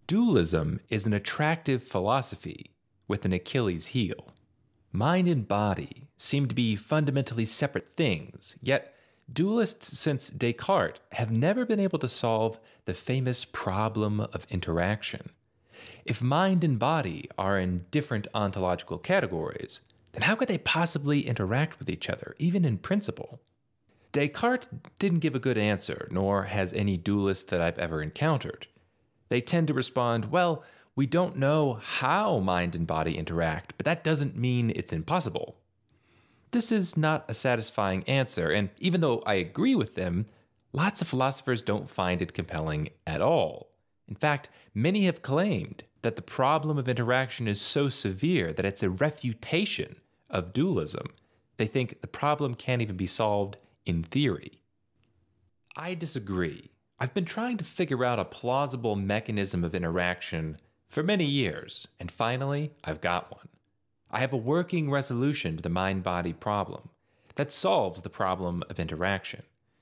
Dualism is an attractive philosophy with an Achilles heel. Mind and body seem to be fundamentally separate things, yet dualists since Descartes have never been able to solve the famous problem of interaction. If mind and body are in different ontological categories, then how could they possibly interact with each other, even in principle? Descartes didn't give a good answer, nor has any dualist that I've ever encountered. They tend to respond, well, we don't know how mind and body interact, but that doesn't mean it's impossible. This is not a satisfying answer, and even though I agree with them, lots of philosophers don't find it compelling at all. In fact, many have claimed that the problem of interaction is so severe that it's a refutation of dualism. They think the problem can't even be solved in theory. I disagree. I've been trying to figure out a plausible mechanism of interaction for many years, and finally, I've got one. I have a working resolution to the mind-body problem that solves the problem of interaction.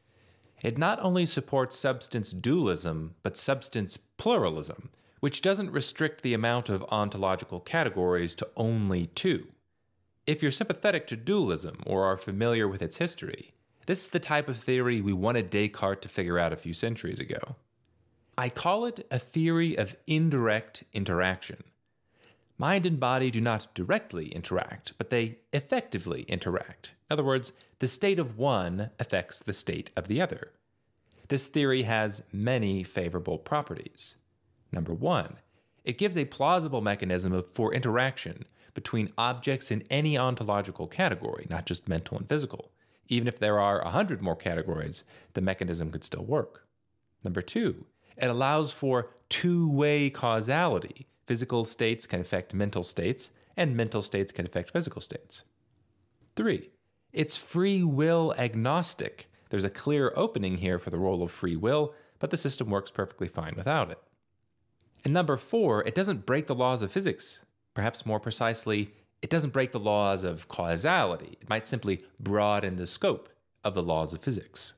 It not only supports substance dualism, but substance pluralism, which doesn't restrict the amount of ontological categories to only two. If you're sympathetic to dualism or are familiar with its history, this is the type of theory we wanted Descartes to figure out a few centuries ago. I call it a theory of indirect interaction. Mind and body do not directly interact, but they effectively interact. In other words, the state of one affects the state of the other. This theory has many favorable properties. Number one, it gives a plausible mechanism for interaction between objects in any ontological category, not just mental and physical. Even if there are 100 more categories, the mechanism could still work. Number two, it allows for two-way causality. Physical states can affect mental states, and mental states can affect physical states. Three, it's free will agnostic. There's a clear opening here for the role of free will, but the system works perfectly fine without it. And number four, it doesn't break the laws of physics. Perhaps more precisely, it doesn't break the laws of causality. It might simply broaden the scope of the laws of physics.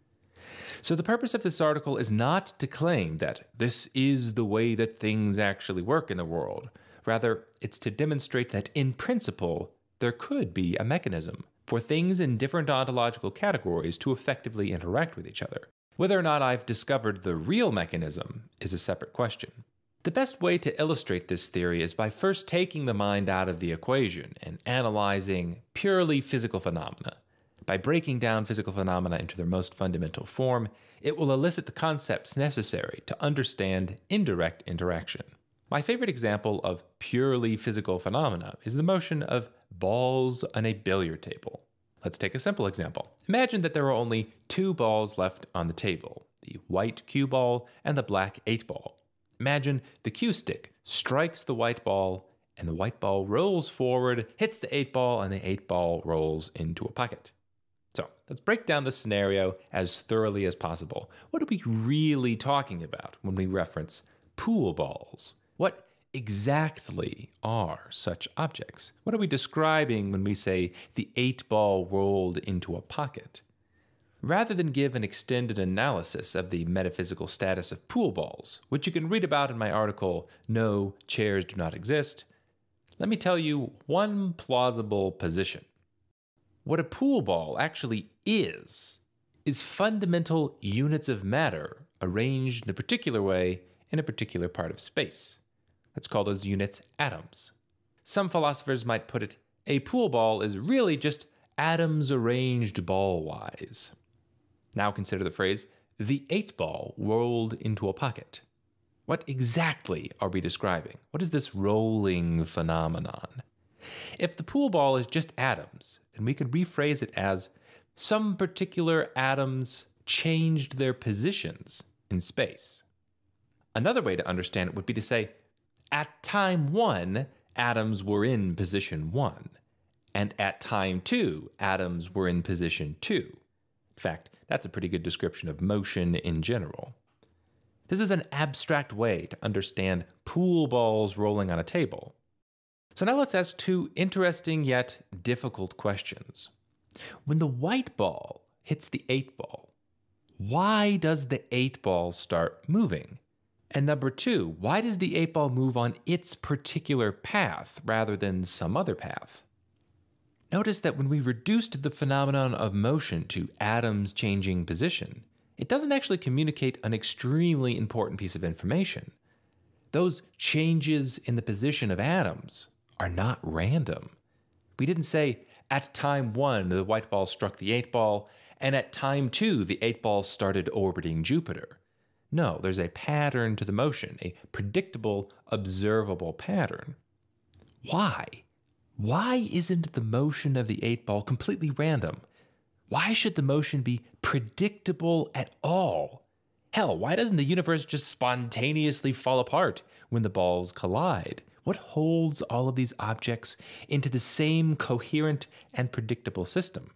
So the purpose of this article is not to claim that this is the way that things actually work in the world. Rather, it's to demonstrate that in principle, there could be a mechanism for things in different ontological categories to effectively interact with each other. Whether or not I've discovered the real mechanism is a separate question. The best way to illustrate this theory is by first taking the mind out of the equation and analyzing purely physical phenomena. By breaking down physical phenomena into their most fundamental form, it will elicit the concepts necessary to understand indirect interaction. My favorite example of purely physical phenomena is the motion of balls on a billiard table. Let's take a simple example. Imagine that there are only two balls left on the table, the white cue ball and the black 8 ball. Imagine the cue stick strikes the white ball, and the white ball rolls forward, hits the 8 ball, and the 8 ball rolls into a pocket. So let's break down this scenario as thoroughly as possible. What are we really talking about when we reference pool balls? What exactly are such objects? What are we describing when we say the 8 ball rolled into a pocket? Rather than give an extended analysis of the metaphysical status of pool balls, which you can read about in my article, No Chairs Do Not Exist, let me tell you one plausible position. What a pool ball actually is fundamental units of matter arranged in a particular way in a particular part of space. Let's call those units atoms. Some philosophers might put it, a pool ball is really just atoms arranged ball-wise. Now consider the phrase, the 8 ball rolled into a pocket. What exactly are we describing? What is this rolling phenomenon? If the pool ball is just atoms, then we can rephrase it as some particular atoms changed their positions in space. Another way to understand it would be to say, at time 1, atoms were in position 1, and at time 2, atoms were in position 2. In fact, that's a pretty good description of motion in general. This is an abstract way to understand pool balls rolling on a table. So now let's ask two interesting yet difficult questions. When the white ball hits the 8 ball, why does the 8 ball start moving? And number 2, why does the 8 ball move on its particular path rather than some other path? Notice that when we reduced the phenomenon of motion to atoms changing position, it doesn't actually communicate an extremely important piece of information. Those changes in the position of atoms are not random. We didn't say, at time 1, the white ball struck the 8 ball, and at time 2, the 8 ball started orbiting Jupiter. No, there's a pattern to the motion, a predictable, observable pattern. Why? Why isn't the motion of the 8 ball completely random? Why should the motion be predictable at all? Hell, why doesn't the universe just spontaneously fall apart when the balls collide? What holds all of these objects into the same coherent and predictable system?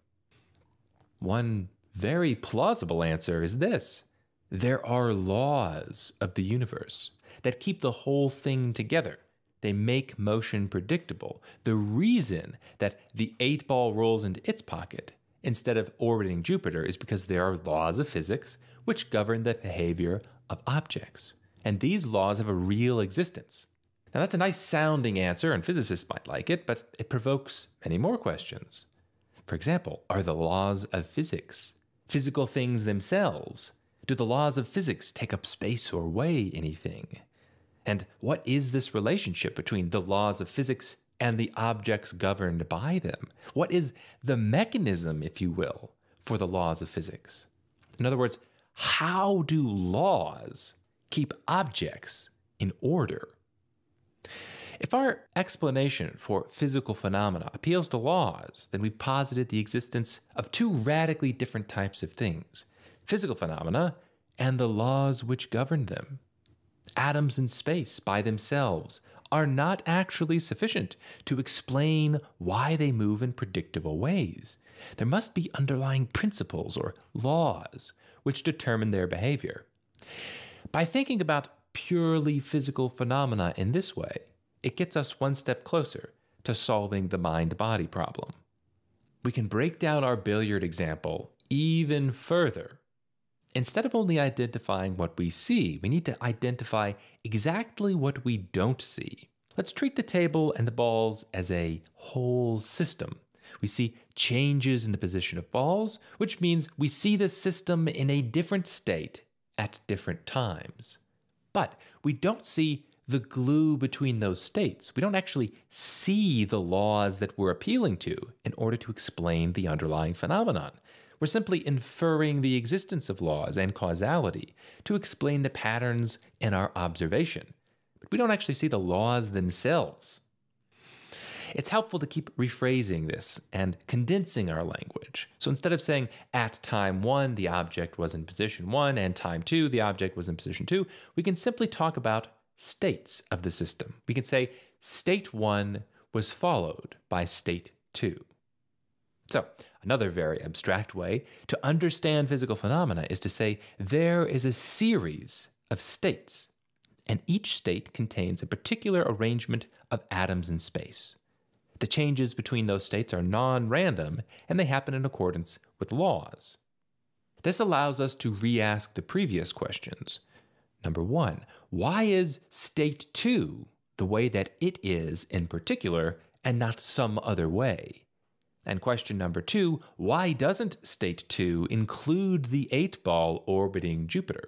One very plausible answer is this. There are laws of the universe that keep the whole thing together. They make motion predictable. The reason that the 8 ball rolls into its pocket instead of orbiting Jupiter is because there are laws of physics which govern the behavior of objects. And these laws have a real existence. Now that's a nice sounding answer, and physicists might like it, but it provokes many more questions. For example, are the laws of physics physical things themselves? Do the laws of physics take up space or weigh anything? And what is this relationship between the laws of physics and the objects governed by them? What is the mechanism, if you will, for the laws of physics? In other words, how do laws keep objects in order? If our explanation for physical phenomena appeals to laws, then we've posited the existence of 2 radically different types of things: physical phenomena and the laws which govern them. Atoms in space by themselves are not actually sufficient to explain why they move in predictable ways. There must be underlying principles or laws which determine their behavior. By thinking about purely physical phenomena in this way, it gets us one step closer to solving the mind-body problem. We can break down our billiard example even further. Instead of only identifying what we see, we need to identify exactly what we don't see. Let's treat the table and the balls as a whole system. We see changes in the position of balls, which means we see the system in a different state at different times. But we don't see the glue between those states. We don't actually see the laws that we're appealing to in order to explain the underlying phenomenon. We're simply inferring the existence of laws and causality to explain the patterns in our observation. But we don't actually see the laws themselves. It's helpful to keep rephrasing this and condensing our language. So instead of saying, at time 1, the object was in position 1, and time 2, the object was in position 2, we can simply talk about states of the system. We can say, state 1 was followed by state 2. So, another very abstract way to understand physical phenomena is to say there is a series of states, and each state contains a particular arrangement of atoms in space. The changes between those states are non-random, and they happen in accordance with laws. This allows us to re-ask the previous questions. Number 1, why is state 2 the way that it is in particular and not some other way? And question number 2, why doesn't state 2 include the 8 ball orbiting Jupiter?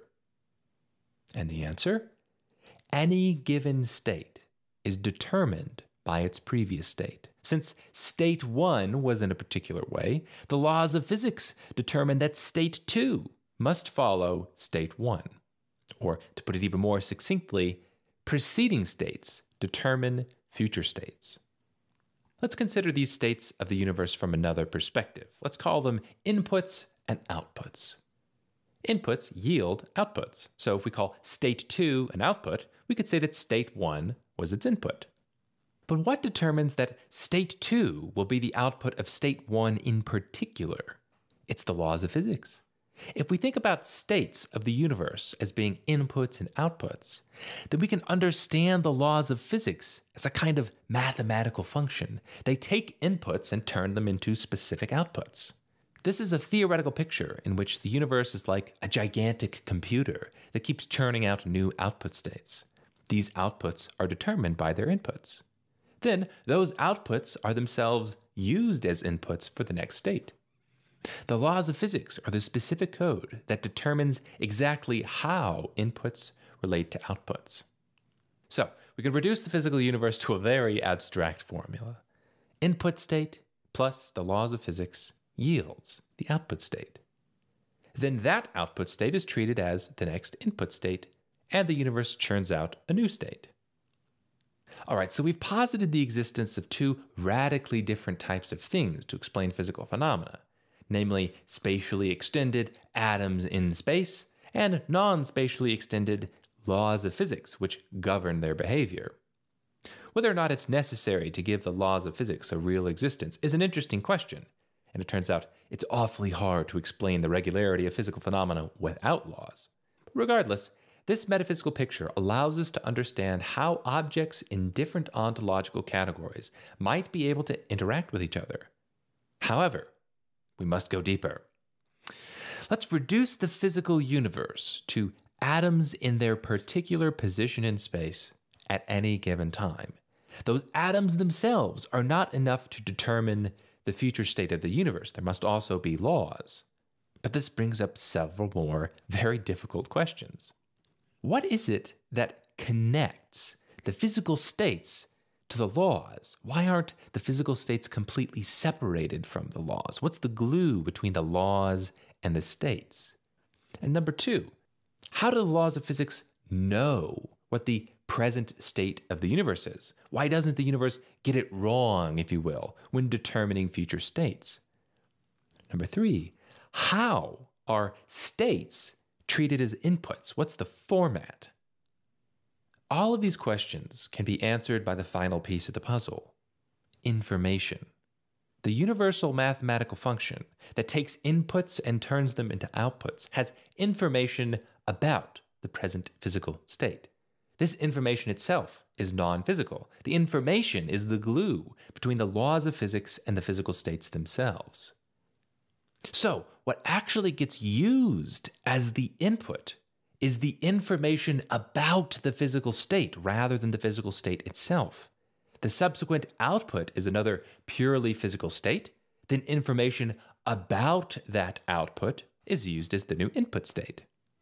And the answer? Any given state is determined by its previous state. Since state 1 was in a particular way, the laws of physics determine that state 2 must follow state 1. Or, to put it even more succinctly, preceding states determine future states. Let's consider these states of the universe from another perspective. Let's call them inputs and outputs. Inputs yield outputs. So if we call state 2 an output, we could say that state 1 was its input. But what determines that state 2 will be the output of state 1 in particular? It's the laws of physics. If we think about states of the universe as being inputs and outputs, then we can understand the laws of physics as a kind of mathematical function. They take inputs and turn them into specific outputs. This is a theoretical picture in which the universe is like a gigantic computer that keeps churning out new output states. These outputs are determined by their inputs. Then those outputs are themselves used as inputs for the next state. The laws of physics are the specific code that determines exactly how inputs relate to outputs. So we can reduce the physical universe to a very abstract formula. Input state plus the laws of physics yields the output state. Then that output state is treated as the next input state, and the universe churns out a new state. All right, so we've posited the existence of two radically different types of things to explain physical phenomena, namely spatially extended atoms in space and non-spatially extended laws of physics which govern their behavior. Whether or not it's necessary to give the laws of physics a real existence is an interesting question, and it turns out it's awfully hard to explain the regularity of physical phenomena without laws. Regardless, this metaphysical picture allows us to understand how objects in different ontological categories might be able to interact with each other. However, we must go deeper. Let's reduce the physical universe to atoms in their particular position in space at any given time. Those atoms themselves are not enough to determine the future state of the universe. There must also be laws. But this brings up several more very difficult questions. What is it that connects the physical states to the laws? Why aren't the physical states completely separated from the laws? What's the glue between the laws and the states? And number two, how do the laws of physics know what the present state of the universe is? Why doesn't the universe get it wrong, if you will, when determining future states? Number three, how are states treated as inputs? What's the format? All of these questions can be answered by the final piece of the puzzle: information. The universal mathematical function that takes inputs and turns them into outputs has information about the present physical state. This information itself is non-physical. The information is the glue between the laws of physics and the physical states themselves. So, what actually gets used as the input is the information about the physical state rather than the physical state itself. The subsequent output is another purely physical state. Then information about that output is used as the new input state.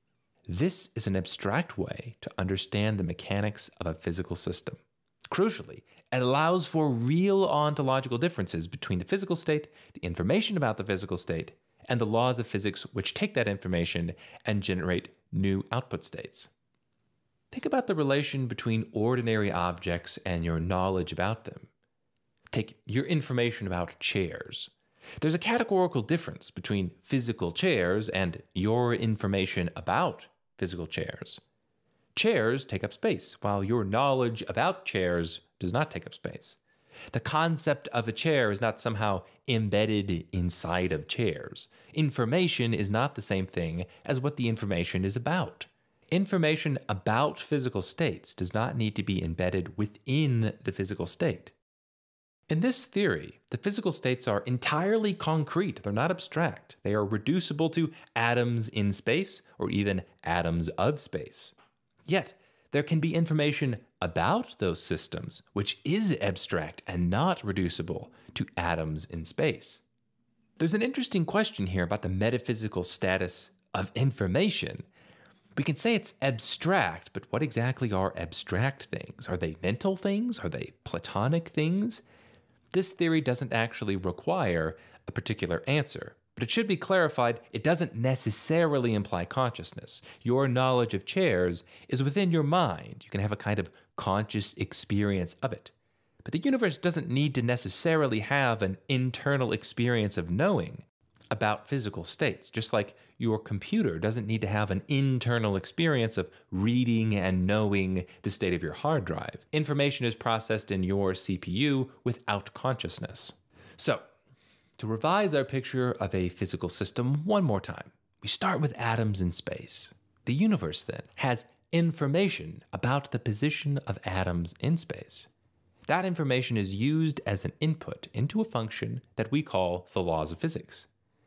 This is an abstract way to understand the mechanics of a physical system. Crucially, it allows for real ontological differences between the physical state, the information about the physical state, and the laws of physics which take that information and generate new output states. Think about the relation between ordinary objects and your knowledge about them. Take your information about chairs. There's a categorical difference between physical chairs and your information about physical chairs. Chairs take up space, while your knowledge about chairs does not take up space. The concept of a chair is not somehow embedded inside of chairs. Information is not the same thing as what the information is about. Information about physical states does not need to be embedded within the physical state. In this theory, the physical states are entirely concrete. They're not abstract. They are reducible to atoms in space or even atoms of space. Yet, there can be information about those systems which is abstract and not reducible to atoms in space. There's an interesting question here about the metaphysical status of information. We can say it's abstract, but what exactly are abstract things? Are they mental things? Are they platonic things? This theory doesn't actually require a particular answer, but it should be clarified it doesn't necessarily imply consciousness. Your knowledge of chairs is within your mind. You can have a kind of conscious experience of it. But the universe doesn't need to necessarily have an internal experience of knowing about physical states, just like your computer doesn't need to have an internal experience of reading and knowing the state of your hard drive. Information is processed in your CPU without consciousness. So, to revise our picture of a physical system one more time, we start with atoms in space. The universe, then, has information about the position of atoms in space. That information is used as an input into a function that we call the laws of physics.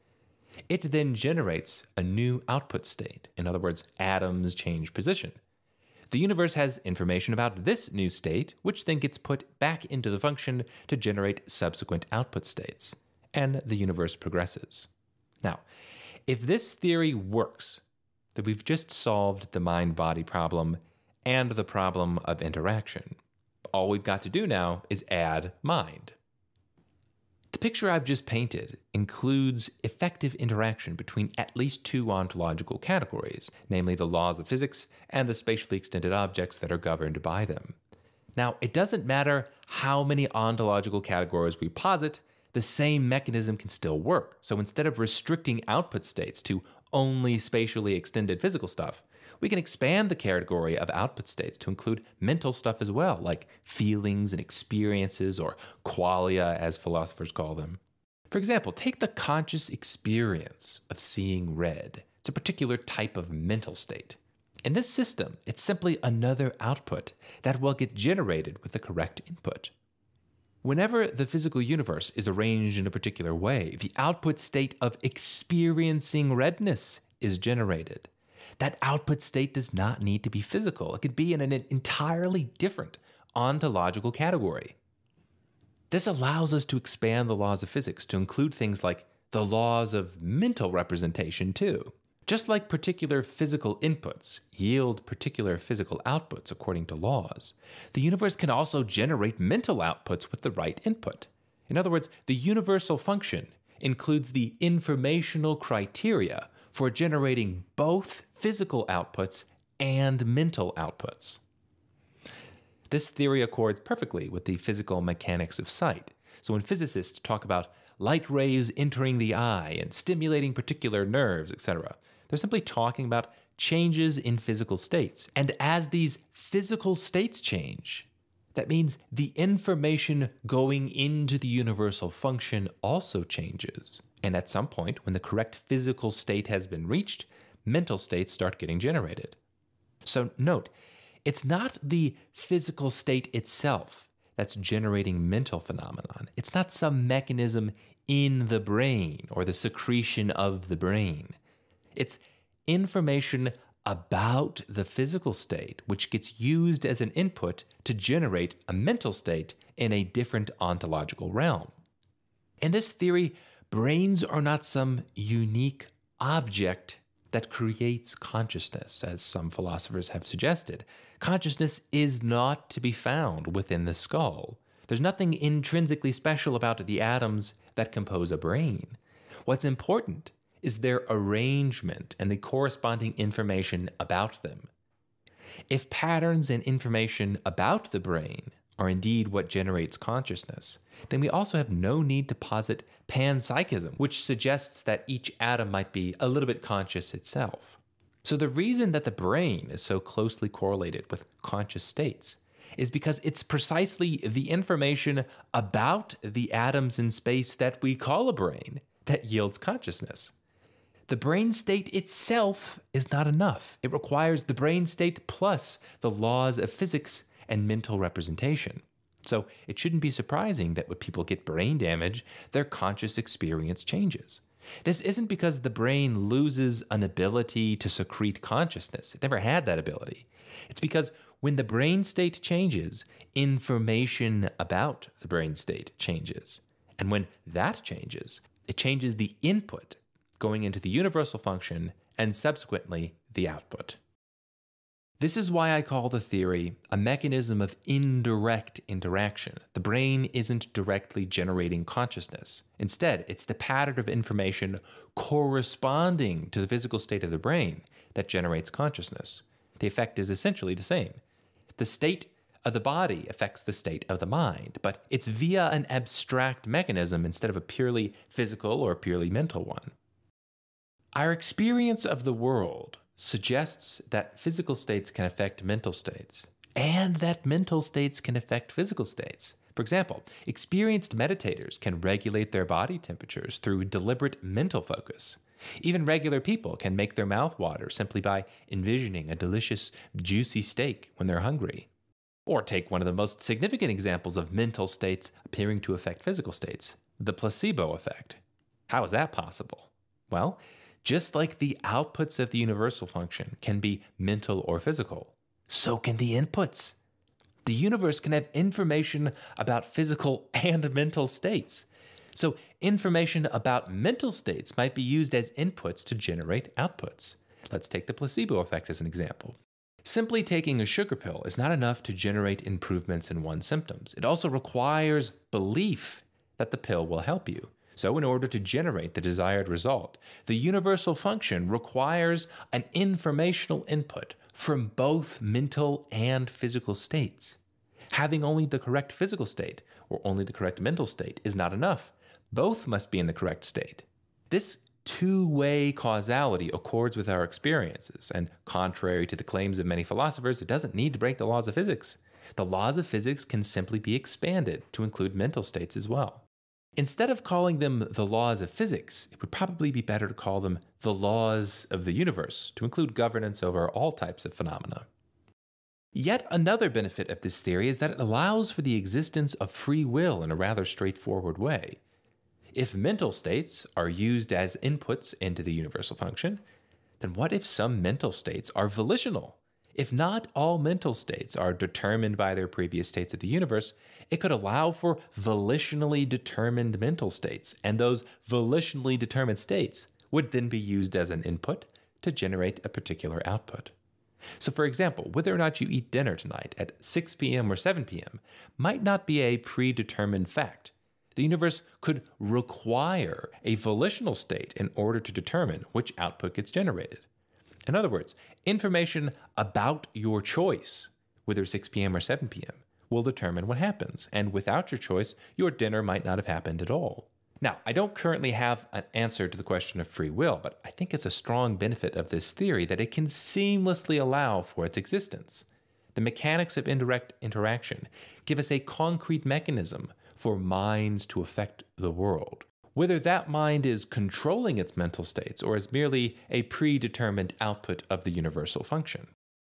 It then generates a new output state. In other words, atoms change position. The universe has information about this new state, which then gets put back into the function to generate subsequent output states. And the universe progresses. Now, if this theory works, then we've just solved the mind-body problem and the problem of interaction. All we've got to do now is add mind. The picture I've just painted includes effective interaction between at least two ontological categories, namely the laws of physics and the spatially extended objects that are governed by them. Now, it doesn't matter how many ontological categories we posit, the same mechanism can still work. So instead of restricting output states to only spatially extended physical stuff, we can expand the category of output states to include mental stuff as well, like feelings and experiences, or qualia, as philosophers call them. For example, take the conscious experience of seeing red. It's a particular type of mental state. In this system, it's simply another output that will get generated with the correct input. Whenever the physical universe is arranged in a particular way, the output state of experiencing redness is generated. That output state does not need to be physical. It could be in an entirely different ontological category. This allows us to expand the laws of physics to include things like the laws of mental representation too. Just like particular physical inputs yield particular physical outputs according to laws, the universe can also generate mental outputs with the right input. In other words, the universal function includes the informational criteria for generating both physical outputs and mental outputs. This theory accords perfectly with the physical mechanics of sight. So when physicists talk about light rays entering the eye and stimulating particular nerves, etc., they're simply talking about changes in physical states. And as these physical states change, that means the information going into the universal function also changes. And at some point, when the correct physical state has been reached, mental states start getting generated. So note, it's not the physical state itself that's generating mental phenomenon. It's not some mechanism in the brain or the secretion of the brain. It's information about the physical state, which gets used as an input to generate a mental state in a different ontological realm. In this theory, brains are not some unique object that creates consciousness, as some philosophers have suggested. Consciousness is not to be found within the skull. There's nothing intrinsically special about the atoms that compose a brain. What's important is their arrangement and the corresponding information about them. If patterns and information about the brain are indeed what generates consciousness, then we also have no need to posit panpsychism, which suggests that each atom might be a little bit conscious itself. So the reason that the brain is so closely correlated with conscious states is because it's precisely the information about the atoms in space that we call a brain that yields consciousness. The brain state itself is not enough. It requires the brain state plus the laws of physics and mental representation. So it shouldn't be surprising that when people get brain damage, their conscious experience changes. This isn't because the brain loses an ability to secrete consciousness. It never had that ability. It's because when the brain state changes, information about the brain state changes. And when that changes, it changes the input going into the universal function and subsequently the output. This is why I call the theory a mechanism of indirect interaction. The brain isn't directly generating consciousness. Instead, it's the pattern of information corresponding to the physical state of the brain that generates consciousness. The effect is essentially the same. The state of the body affects the state of the mind, but it's via an abstract mechanism instead of a purely physical or purely mental one. Our experience of the world suggests that physical states can affect mental states, and that mental states can affect physical states. For example, experienced meditators can regulate their body temperatures through deliberate mental focus. Even regular people can make their mouth water simply by envisioning a delicious, juicy steak when they're hungry. Or take one of the most significant examples of mental states appearing to affect physical states, the placebo effect. How is that possible? Well, just like the outputs of the universal function can be mental or physical, so can the inputs. The universe can have information about physical and mental states. So information about mental states might be used as inputs to generate outputs. Let's take the placebo effect as an example. Simply taking a sugar pill is not enough to generate improvements in one's symptoms. It also requires belief that the pill will help you. So in order to generate the desired result, the universal function requires an informational input from both mental and physical states. Having only the correct physical state or only the correct mental state is not enough. Both must be in the correct state. This two-way causality accords with our experiences, and contrary to the claims of many philosophers, it doesn't need to break the laws of physics. The laws of physics can simply be expanded to include mental states as well. Instead of calling them the laws of physics, it would probably be better to call them the laws of the universe, to include governance over all types of phenomena. Yet another benefit of this theory is that it allows for the existence of free will in a rather straightforward way. If mental states are used as inputs into the universal function, then what if some mental states are volitional? If not all mental states are determined by their previous states of the universe, it could allow for volitionally determined mental states, and those volitionally determined states would then be used as an input to generate a particular output. So for example, whether or not you eat dinner tonight at 6 p.m. or 7 p.m. might not be a predetermined fact. The universe could require a volitional state in order to determine which output gets generated. In other words, information about your choice, whether 6 p.m. or 7 p.m., will determine what happens, and without your choice, your dinner might not have happened at all. Now, I don't currently have an answer to the question of free will, but I think it's a strong benefit of this theory that it can seamlessly allow for its existence. The mechanics of indirect interaction give us a concrete mechanism for minds to affect the world, whether that mind is controlling its mental states or is merely a predetermined output of the universal function.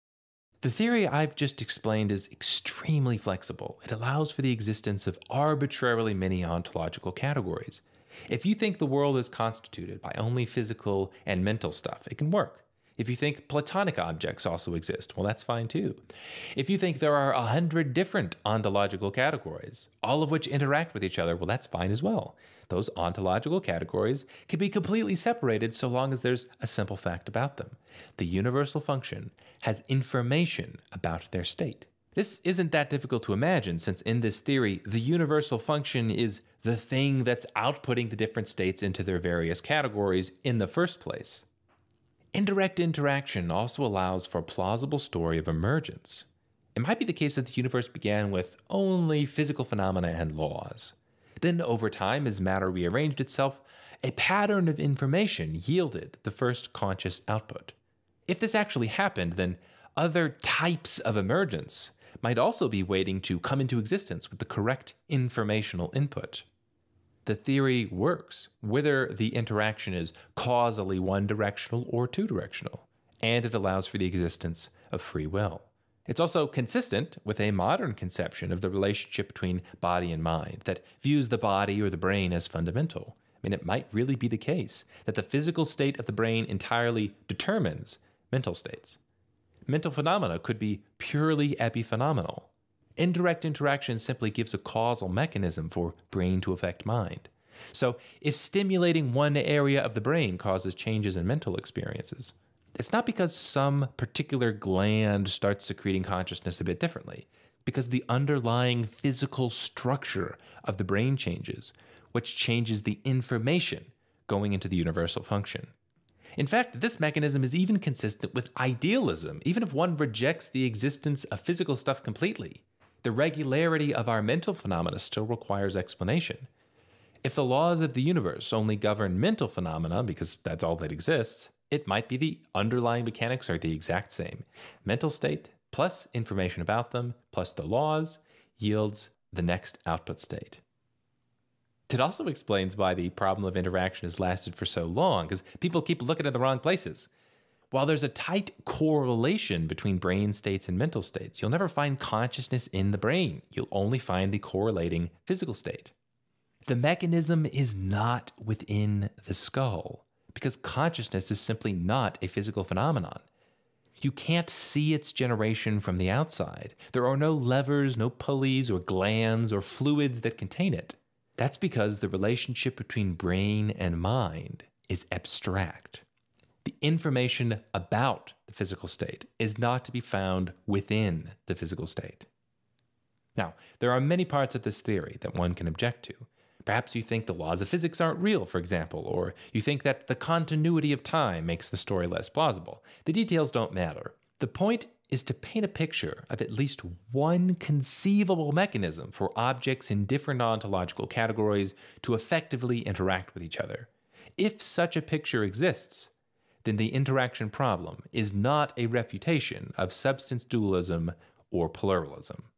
The theory I've just explained is extremely flexible. It allows for the existence of arbitrarily many ontological categories. If you think the world is constituted by only physical and mental stuff, it can work. If you think platonic objects also exist, well, that's fine too. If you think there are 100 different ontological categories, all of which interact with each other, well, that's fine as well. Those ontological categories can be completely separated so long as there's a simple fact about them. The universal function has information about their state. This isn't that difficult to imagine, since in this theory, the universal function is the thing that's outputting the different states into their various categories in the first place. Indirect interaction also allows for a plausible story of emergence. It might be the case that the universe began with only physical phenomena and laws. Then, over time, as matter rearranged itself, a pattern of information yielded the first conscious output. If this actually happened, then other types of emergence might also be waiting to come into existence with the correct informational input. The theory works, whether the interaction is causally one-directional or two-directional, and it allows for the existence of free will. It's also consistent with a modern conception of the relationship between body and mind that views the body or the brain as fundamental. I mean, it might really be the case that the physical state of the brain entirely determines mental states. Mental phenomena could be purely epiphenomenal. Indirect interaction simply gives a causal mechanism for brain to affect mind. So, if stimulating one area of the brain causes changes in mental experiences, it's not because some particular gland starts secreting consciousness a bit differently, because the underlying physical structure of the brain changes, which changes the information going into the universal function. In fact, this mechanism is even consistent with idealism, even if one rejects the existence of physical stuff completely. The regularity of our mental phenomena still requires explanation. If the laws of the universe only govern mental phenomena because that's all that exists, it might be the underlying mechanics are the exact same. Mental state plus information about them plus the laws yields the next output state. It also explains why the problem of interaction has lasted for so long, because people keep looking at the wrong places. While there's a tight correlation between brain states and mental states, you'll never find consciousness in the brain. You'll only find the correlating physical state. The mechanism is not within the skull, because consciousness is simply not a physical phenomenon. You can't see its generation from the outside. There are no levers, no pulleys, or glands, or fluids that contain it. That's because the relationship between brain and mind is abstract. The information about the physical state is not to be found within the physical state. Now, there are many parts of this theory that one can object to. Perhaps you think the laws of physics aren't real, for example, or you think that the continuity of time makes the story less plausible. The details don't matter. The point is to paint a picture of at least one conceivable mechanism for objects in different ontological categories to effectively interact with each other. If such a picture exists, then the interaction problem is not a refutation of substance dualism or pluralism.